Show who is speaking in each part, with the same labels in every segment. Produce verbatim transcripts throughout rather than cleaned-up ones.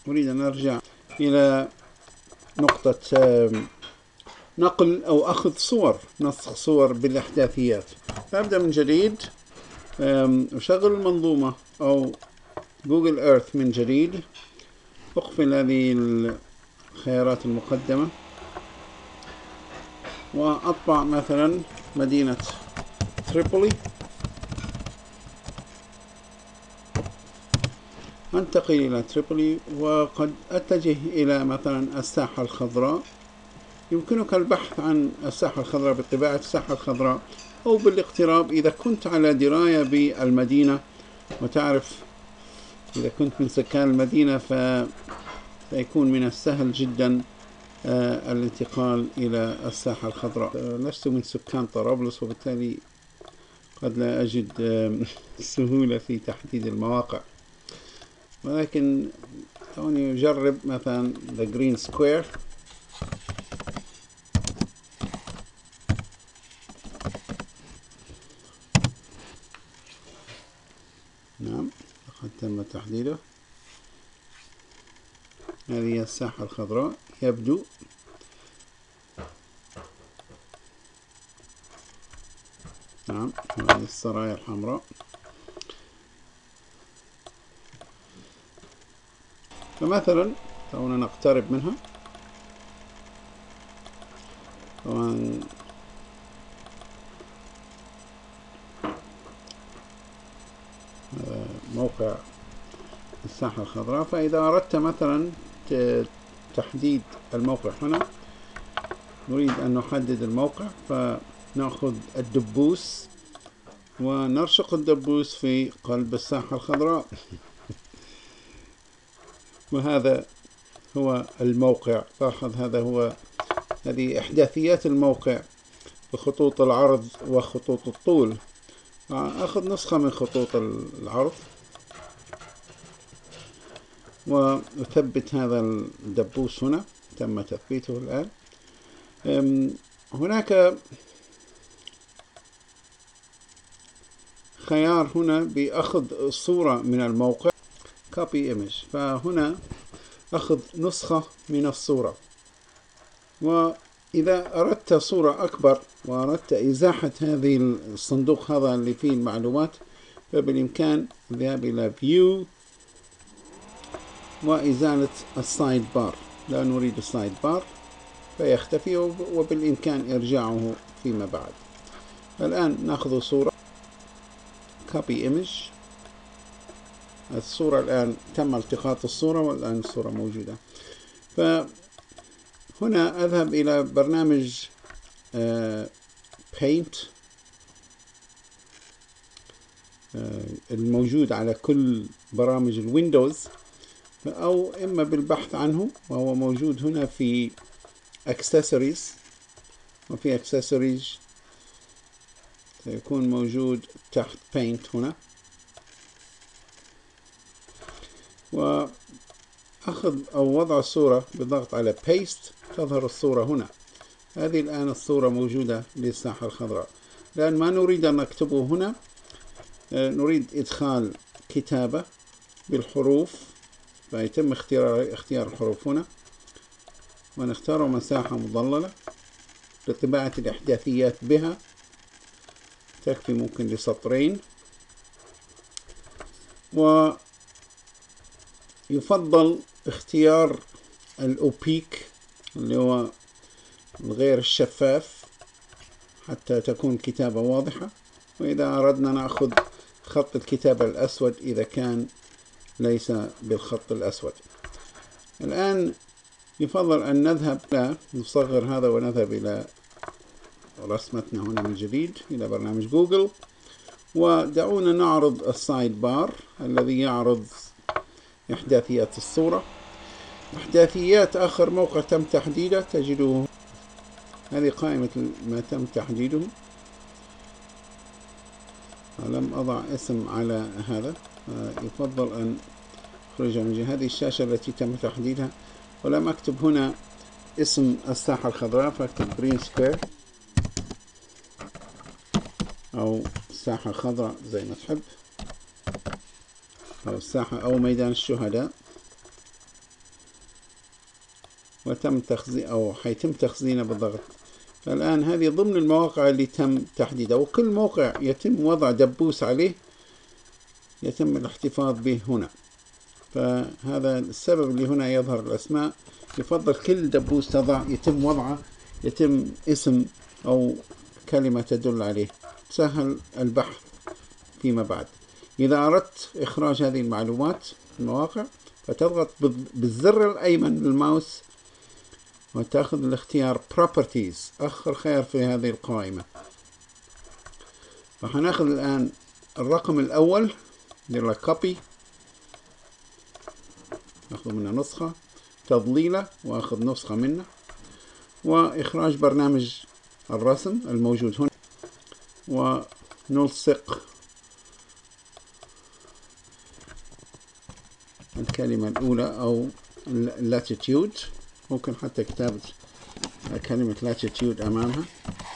Speaker 1: أريد أن أرجع إلى نقطة نقل أو أخذ صور، نسخ صور بالإحداثيات. فأبدأ من جديد، أشغل المنظومة أو جوجل إيرث من جديد، أقفل هذه الخيارات المقدمة وأطبع مثلا مدينة تريبولي، أنتقل إلى تريبولي وقد أتجه إلى مثلا الساحة الخضراء. يمكنك البحث عن الساحة الخضراء بطباعة الساحة الخضراء أو بالاقتراب إذا كنت على دراية بالمدينة وتعرف. إذا كنت من سكان المدينة فسيكون من السهل جدا الانتقال إلى الساحة الخضراء. لست من سكان طرابلس وبالتالي قد لا أجد سهولة في تحديد المواقع، ولكن دعوني أجرب مثلا The Green Square. نعم، لقد تم تحديده. هذه الساحة الخضراء يبدو. نعم، هذه السرايا الحمراء. فمثلا دعونا نقترب منها. طبعا موقع الساحة الخضراء. فإذا أردت مثلا تحديد الموقع هنا، نريد أن نحدد الموقع، فنأخذ الدبوس ونرشق الدبوس في قلب الساحة الخضراء وهذا هو الموقع. لاحظ هذا هو هذه إحداثيات الموقع بخطوط العرض وخطوط الطول. أخذ نسخة من خطوط العرض وأثبت هذا الدبوس هنا. تم تثبيته الآن. هناك خيار هنا بأخذ صورة من الموقع copy image، فهنا أخذ نسخة من الصورة. وإذا أردت صورة أكبر وأردت إزاحة هذه الصندوق هذا اللي فيه المعلومات، فبالإمكان الذهاب إلى view وإزالة السايد بار. لا نريد السايد بار فيختفي وبالإمكان إرجاعه فيما بعد. الآن نأخذ صورة copy image. الصورة الآن تم التقاط الصورة والآن الصورة موجودة. فهنا أذهب إلى برنامج Paint الموجود على كل برامج الويندوز، أو إما بالبحث عنه، وهو موجود هنا في Accessories. وفي Accessories سيكون موجود تحت Paint هنا، وأخذ أو وضع الصورة بالضغط على Paste تظهر الصورة هنا. هذه الآن الصورة موجودة للساحة الخضراء. لأن ما نريد أن نكتبه هنا، نريد إدخال كتابة بالحروف، فيتم اختيار اختيار الحروف هنا، ونختار مساحة مظللة لطباعة الإحداثيات بها، تكفي ممكن لسطرين. ويفضل اختيار الأوبيك اللي هو الغير الشفاف حتى تكون كتابة واضحة. وإذا أردنا نأخذ خط الكتابة الأسود إذا كان ليس بالخط الأسود. الآن يفضل أن نذهب لا نصغر هذا ونذهب إلى رسمتنا هنا من جديد إلى برنامج جوجل، ودعونا نعرض السايد بار الذي يعرض إحداثيات الصورة. إحداثيات آخر موقع تم تحديده تجده. هذه قائمة ما تم تحديده. لم أضع اسم على هذا، يفضل أن أخرج من هذه الشاشة التي تم تحديدها، ولم أكتب هنا اسم الساحة الخضراء، فأكتب Green Square أو الساحة الخضراء زي ما تحب، أو الساحة أو ميدان الشهداء. وتم تخزين أو حيتم تخزينه بالضغط. فالآن هذه ضمن المواقع اللي تم تحديدها، وكل موقع يتم وضع دبوس عليه يتم الاحتفاظ به هنا. فهذا السبب اللي هنا يظهر الأسماء. يفضل كل دبوس تضع يتم وضعه يتم اسم أو كلمة تدل عليه، تسهل البحث فيما بعد. إذا أردت إخراج هذه المعلومات في المواقع فتضغط بالزر الأيمن للماوس وتأخذ الاختيار Properties، آخر خيار في هذه القائمة. راح ناخذ الآن الرقم الأول ندير Copy، ناخذ منه نسخة، تضليله وأخذ نسخة منه، وإخراج برنامج الرسم الموجود هنا، ونلصق الكلمة الأولى أو latitude، ممكن حتى كتابة كلمة latitude أمامها.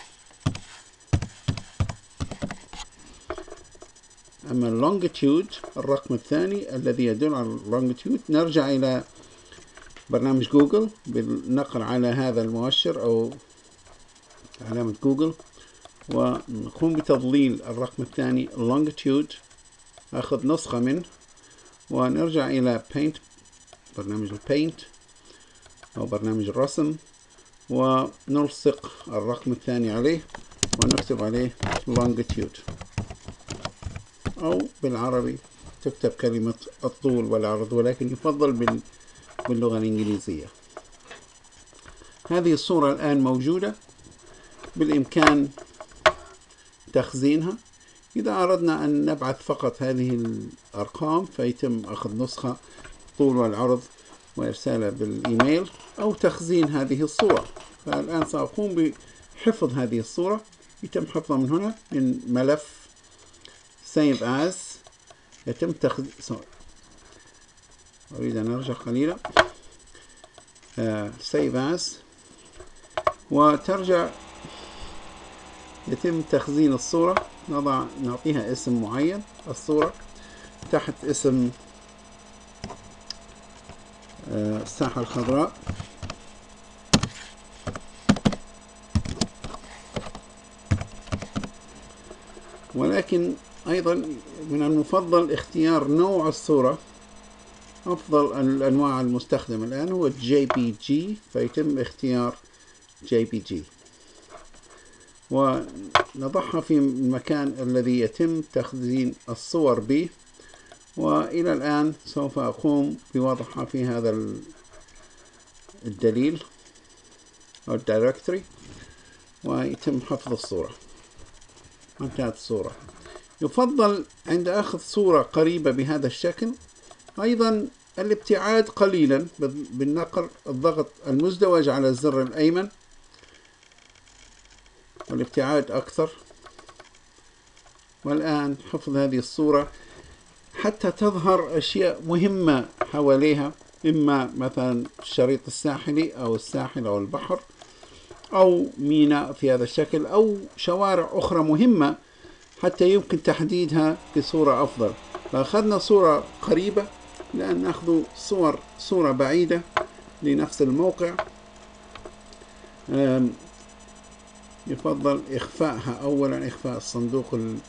Speaker 1: أما longitude الرقم الثاني الذي يدل على longitude، نرجع إلى برنامج جوجل بالنقر على هذا المؤشر أو علامة جوجل، ونقوم بتضليل الرقم الثاني longitude، أخذ نسخة منه، ونرجع إلى paint، برنامج البينت أو برنامج الرسم، ونلصق الرقم الثاني عليه ونكتب عليه longitude، أو بالعربي تكتب كلمة الطول والعرض، ولكن يفضل باللغة الإنجليزية. هذه الصورة الآن موجودة، بالإمكان تخزينها. إذا أردنا أن نبعث فقط هذه الأرقام فيتم أخذ نسخة طول والعرض وإرسالها بالإيميل، أو تخزين هذه الصورة. فالآن سأقوم بحفظ هذه الصورة، يتم حفظها من هنا من ملف Save As، يتم تخزين. أريد أن أرجع قليلا. uh, Save As، وترجع يتم تخزين الصورة. نضع نعطيها اسم معين الصورة تحت اسم الساحة الخضراء، ولكن أيضا من المفضل اختيار نوع الصورة. أفضل الأنواع المستخدمة الآن هو جي بي جي، فيتم اختيار جي بي جي ونضعها في المكان الذي يتم تخزين الصور به. وإلى الآن سوف أقوم بوضعها في هذا الدليل أو الدايركتوري، ويتم حفظ الصورة. انتهت الصورة. يفضل عند أخذ صورة قريبة بهذا الشكل أيضا الابتعاد قليلا بالنقر، الضغط المزدوج على الزر الأيمن والابتعاد أكثر. والآن حفظ هذه الصورة حتى تظهر أشياء مهمة حواليها، إما مثلا الشريط الساحلي أو الساحل أو البحر أو ميناء في هذا الشكل، أو شوارع أخرى مهمة حتى يمكن تحديدها بصورة أفضل. فأخذنا صورة قريبة، لأن نأخذ صور صورة بعيدة لنفس الموقع يفضل إخفائها أولا، إخفاء الصندوق ال...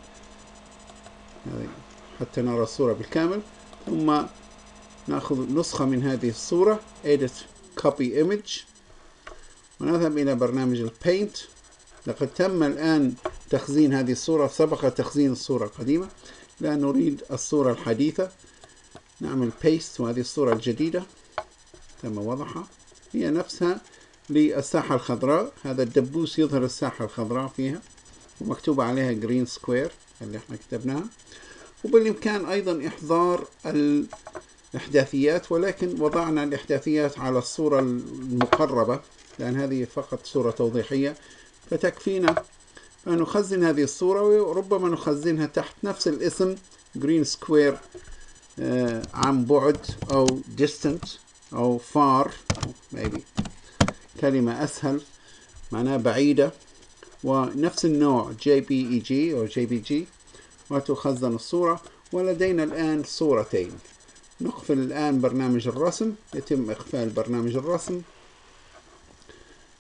Speaker 1: حتى نرى الصورة بالكامل، ثم نأخذ نسخة من هذه الصورة Edit Copy Image، ونذهب إلى برنامج البينت. لقد تم الآن تخزين هذه الصورة، سبق تخزين الصورة القديمة. لأن نريد الصورة الحديثة نعمل Paste، وهذه الصورة الجديدة تم وضعها، هي نفسها للساحة الخضراء. هذا الدبوس يظهر الساحة الخضراء فيها ومكتوب عليها Green Square اللي احنا كتبناها. وبالإمكان أيضا إحضار الإحداثيات، ولكن وضعنا الإحداثيات على الصورة المقربة لأن هذه فقط صورة توضيحية فتكفينا. فنخزن هذه الصورة، وربما نخزنها تحت نفس الاسم Green Square عن بعد أو distant أو far maybe، كلمة أسهل معناها بعيدة، ونفس النوع جي بي إي جي أو جي بي جي، وتخزن الصورة. ولدينا الآن صورتين. نقفل الآن برنامج الرسم، يتم إقفال برنامج الرسم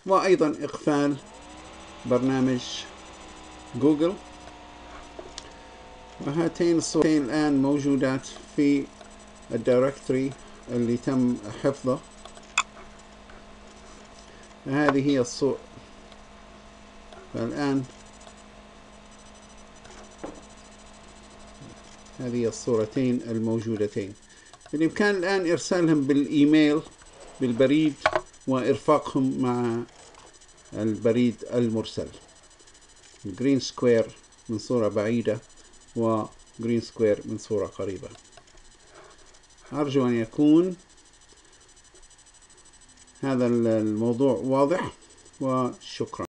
Speaker 1: وأيضا إقفال برنامج جوجل. وهاتين الصورتين الآن موجودات في الدايركتوري اللي تم حفظه. هذه هي الصورة. فالآن هذه الصورتين الموجودتين بالإمكان الآن إرسالهم بالإيميل بالبريد وإرفاقهم مع البريد المرسل. جرين سكوير من صورة بعيدة وجرين سكوير من صورة قريبة. أرجو أن يكون هذا الموضوع واضح، وشكرا.